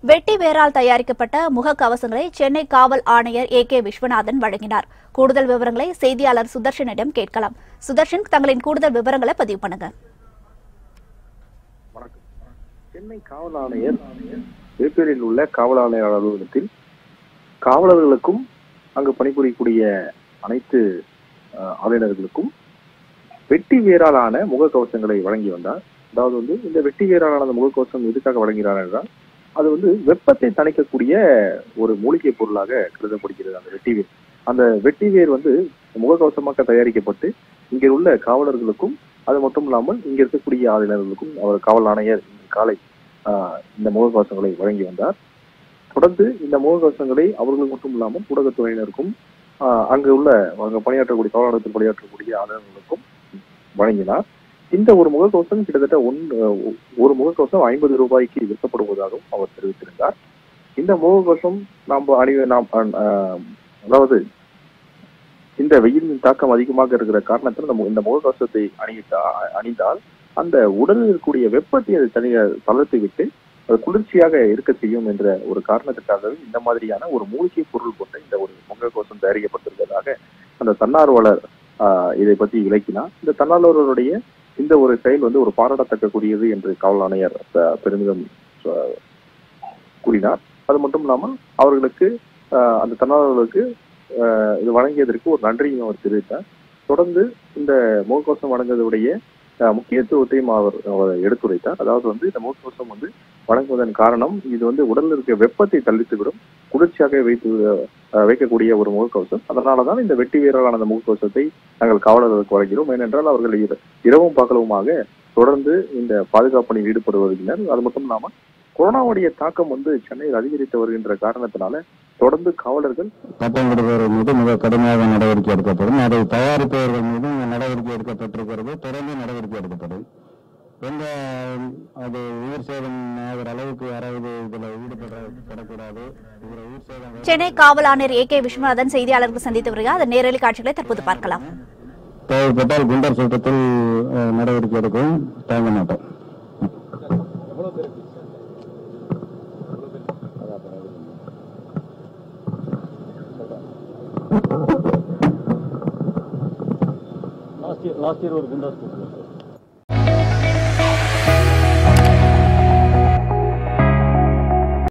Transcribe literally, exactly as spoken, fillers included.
வெட்டி வேரால் தயாரிக்கப்பட்ட முகக்கவசங்களை சென்னை காவல் ஆணையர் ஏ கே விஸ்வநாதன் வழங்கினார். கூடுதல் விவரங்களை செய்தியாளர் சுதர்ஷனிடம் கேட்கலாம். சுதர்ஷன், தங்களின் கூடுதல் விவரங்களை பதிவு பண்ணுங்க. வணக்கம். சென்னை காவல் ஆணையர் வேப்பேரியில் உள்ள காவல் ஆணையர் அலுவலகத்தில் காவலர்களுக்கும் அங்கு பணிபுரியக்கூடிய அனைத்து ஆளுநர்களுக்கும் வெட்டி வேராலான முகக்கவசங்களை வழங்கி வந்தார். அதாவது வந்து இந்த வெட்டி வேராலான முகக்கவசம் எதுக்காக வழங்குகிறார் என்றால், அது வந்து வெப்பத்தை தணிக்கக்கூடிய ஒரு மூலிகை பொருளாக கருதப்படுகிறது. அந்த வெட்டி வேர் அந்த வெட்டி வேர் வந்து முகக்கவசமாக தயாரிக்கப்பட்டு இங்கே உள்ள காவலர்களுக்கும் அது மட்டும் இல்லாமல் இங்க இருக்கக்கூடிய ஆளுநர்களுக்கும் அவர் காவல் ஆணையர் இன்று காலை ஆஹ் இந்த முகக்கவசங்களை வழங்கி வந்தார். தொடர்ந்து இந்த முகக்கவசங்களை அவர்களுக்கு மட்டும் இல்லாமல் ஊடகத்துறையினருக்கும் ஆஹ் அங்கு உள்ள அங்க பணியாற்றக்கூடிய காவலகத்தில் பணியாற்றக்கூடிய ஆளுநர்களுக்கும் வழங்கினார். இந்த ஒரு முகக்கவசம் கிட்டத்தட்ட ஒன் ஒரு முகக்கவசம் ஐம்பது ரூபாய்க்கு விற்கப்படுவதாகவும் அவர் தெரிவித்திருந்தார். இந்த முகக்கவசம் நாம் அணி நாம் அதாவது இந்த வெயிலின் தாக்கம் அதிகமாக இருக்கிற காரணத்தில் நம்ம இந்த முகக்கவசத்தை அணிவித்தா அணிந்தால் அந்த உடலில் இருக்கக்கூடிய வெப்பத்தை அது தனிய தளர்த்தி விட்டு அது குளிர்ச்சியாக இருக்க செய்யும் என்ற ஒரு காரணத்திற்காகவே இந்த மாதிரியான ஒரு மூலிகை பொருள் கொண்ட இந்த ஒரு முகக்கவசம் தயாரிக்கப்பட்டிருப்பதாக அந்த தன்னார்வலர் ஆஹ் இதை பற்றி விளக்கினார். இந்த தன்னார்வலருடைய இந்த ஒரு செயல் வந்து ஒரு பாராட்டத்தக்கக்கூடியது என்று காவல் ஆணையர் பெருமிதம் கூறினார். அது மட்டும் இல்லாமல் அவர்களுக்கு அந்த தன்னார்வலர்களுக்கு இது வழங்கியதற்கு ஒரு நன்றியும் அவர் தெரிவித்தார். தொடர்ந்து இந்த முகக்கவசம் வழங்குவதுடைய முக்கியத்துவத்தையும் அவர் எடுத்துரைத்தார். அதாவது வந்து இந்த முகக்கவசம் வந்து வழங்குவதன் காரணம், இது வந்து உடலில் இருக்க வெப்பத்தை தள்ளித்துவிடும், குளிர்ச்சியாக வைத்து வைக்கக்கூடிய ஒரு முகக்கவசம். அதனாலதான் இந்த வெட்டி வேராலான அந்த முகக்கவசத்தை நாங்கள் காவலர்களுக்கு வழங்கிறோம். ஏனென்றால் அவர்கள் இரவும் பகலுமாக தொடர்ந்து இந்த பாதுகாப்பு பணியில் ஈடுபட்டு வருகின்றனர். அது மட்டும் இல்லாமல் கொரோனாவுடைய தாக்கம் வந்து சென்னையில் அதிகரித்து வருகின்ற காரணத்தினால தொடர்ந்து காவலர்கள் சட்டம் விடுபவர் மீது மிக கடுமையாக நடவடிக்கை எடுக்கப்படும். அதை தயாரிப்பவர்கள் மீது நடவடிக்கை எடுக்கப்பட்டிருக்கிறது. தொடர்ந்து நடவடிக்கை எடுக்கப்படும். எந்த அது உயிர் சேதம் ஆகிற அளவுக்கு யாராவது இதுல ஈடுபடக்கூடாது. உயிர் சேதம். சென்னை காவல் ஆணையர் ஏ கே விஸ்வநாதன் செய்தியாளர்கள் சந்தித்து வருகிறார். அதன் நேரடி காட்சிகளை தற்போது பார்க்கலாம். தேவைப்பட்டால் குண்டர் சட்டத்தில் நடவடிக்கை எடுக்கவும் தயங்க மாட்டோம். லாஸ்ட் இயர் லாஸ்ட் இயர் ஒரு குண்டாஸ்